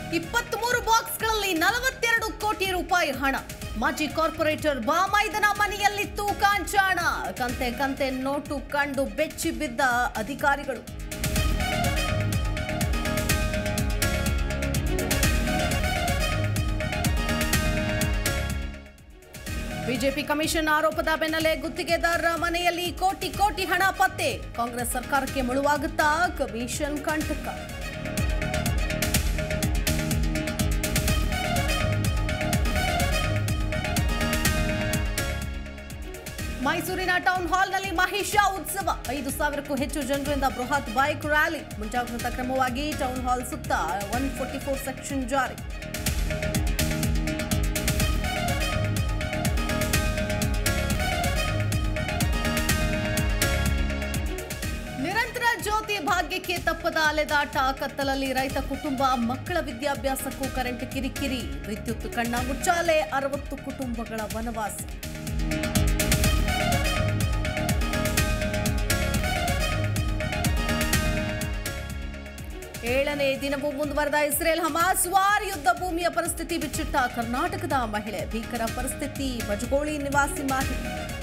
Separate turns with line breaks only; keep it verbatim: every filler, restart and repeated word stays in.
ಇಪ್ಪತ್ಮೂರು ಬಾಕ್ಸ್ಗಳಲ್ಲಿ ನಲವತ್ತೆರಡು ಕೋಟಿ ರೂಪಾಯಿ ಹಣ. ಮಾಜಿ ಕಾರ್ಪೊರೇಟರ್ ಬಾಮೈದನ ಮನೆಯಲ್ಲಿತ್ತು ಕಾಂಚಾಣ. ಕಂತೆ ಕಂತೆ ನೋಟು ಕಂಡು ಬೆಚ್ಚಿ ಬಿದ್ದ ಅಧಿಕಾರಿಗಳು. ಬಿಜೆಪಿ ಕಮಿಷನ್ ಆರೋಪದ ಬೆನ್ನಲ್ಲೇ ಗುತ್ತಿಗೆದಾರರ ಮನೆಯಲ್ಲಿ ಕೋಟಿ ಕೋಟಿ ಹಣ ಪತ್ತೆ. ಕಾಂಗ್ರೆಸ್ ಸರ್ಕಾರಕ್ಕೆ ಮುಳುವಾಗುತ್ತಾ ಕಮಿಷನ್ ಕಂಟಕ. ಮೈಸೂರಿನ ಟೌನ್ ಹಾಲ್ನಲ್ಲಿ ಮಹಿಷ ಉತ್ಸವ. ಐದು ಸಾವಿರಕ್ಕೂ ಹೆಚ್ಚು ಜನರಿಂದ ಬೃಹತ್ ಬೈಕ್ ರ್ಯಾಲಿ. ಮುಂಜಾಗ್ರತಾ ಕ್ರಮವಾಗಿ ಟೌನ್ ಹಾಲ್ ಸುತ್ತ ಒನ್ ಫೋರ್ಟಿ ಫೋರ್ ಸೆಕ್ಷನ್ ಜಾರಿ. ನಿರಂತರ ಜ್ಯೋತಿ ಭಾಗ್ಯಕ್ಕೆ ತಪ್ಪದ ಅಲೆದಾಟ. ಕತ್ತಲಲ್ಲಿ ರೈತ ಕುಟುಂಬ. ಮಕ್ಕಳ ವಿದ್ಯಾಭ್ಯಾಸಕ್ಕೂ ಕರೆಂಟ್ ಕಿರಿಕಿರಿ. ವಿದ್ಯುತ್ ಕಣ್ಣ ಮುಚ್ಚಾಲೆ. ಅರವತ್ತು ಕುಟುಂಬಗಳ ವನವಾಸ. ಏಳನೇ ದಿನವೂ ಮುಂದುವರೆದ ಇಸ್ರೇಲ್ ಹಮಾಸ್ ವಾರ್. ಯುದ್ಧ ಭೂಮಿಯ ಪರಿಸ್ಥಿತಿ ಬಿಚ್ಚಿಟ್ಟ ಕರ್ನಾಟಕದ ಮಹಿಳೆ. ಭೀಕರ ಪರಿಸ್ಥಿತಿ. ಬಜಗೋಳಿ ನಿವಾಸಿ ಮಾಹಿತಿ.